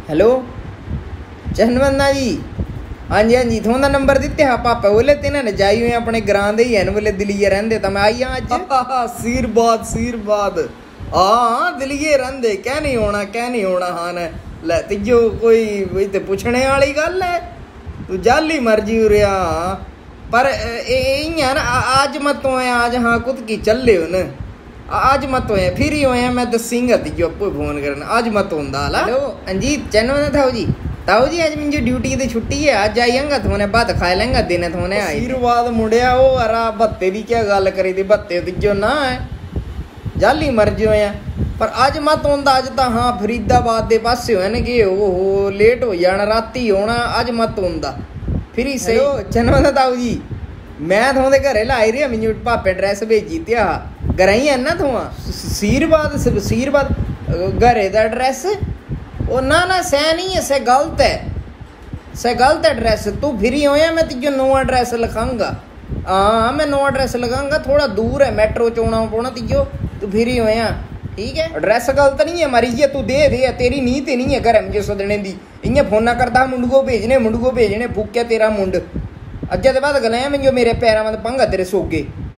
Hello चहनवंदा जी। हाँ जी हाँ जी, थोड़ा नंबर दिते हा पापा बोले तेना ने जाई हुए अपने ग्रां दे ही हैं बोले दिल्ली रहंदे तो मैं आई हां अज। सीरबाद हाँ दिल्ली रहंदे क्या नहीं होना हाँ ने ले तिजो कोई ते पूछने वाली गल है तू जाली मर्जी उरिया पर इयां ना आज मत होए आज हाँ कुत की चले हो न आज मत होए फिर ही होए मैं दसींगा तिजो आपको फोन करना आज मत होंदा ला। हेलो अंजीत चैनल ताऊ जी आज मुझे ड्यूटी की छुट्टी है आज जाइएगा थोने बात खा लेंगा दिन थोने आशीर्वाद मुड़िया ओ अरा बत्ते की क्या गल करी थी बत्ते तिजो ना है जाली मर्जी होए पर आज मत होंदा अज तो हाँ फरीदाबाद के पासे हो ना कि ओहो लेट हो जाना राती होना आज मत होंदा फिर ही सही चैनल ताऊ जी मैं थोड़े घरे लाई रही मिजू पापे ड्रैस भेजी त्या घर ही है ना थोड़ा सीरबाद घरे का ड्रैस ओ ना सह नहीं है सह गलत है ड्रैस तू फिरी होया मैं तुझे नवा ड्रैस लिखांगा हाँ मैं नवा ड्रैस लिखांगा थोड़ा दूर है मेट्रो च आना पौना तिजो तू फिरी होया ठीक है ड्रैस गलत नहीं है मरी तू दे तेरी नीत ही नहीं है घर मुझे सदने दी इयां फोना करता मुंडगो भेजने फूकिया तेरा मुंड अज्जा के बाद गलाया मैं जो मेरे पैरा मत पंगा तेरे सोगे।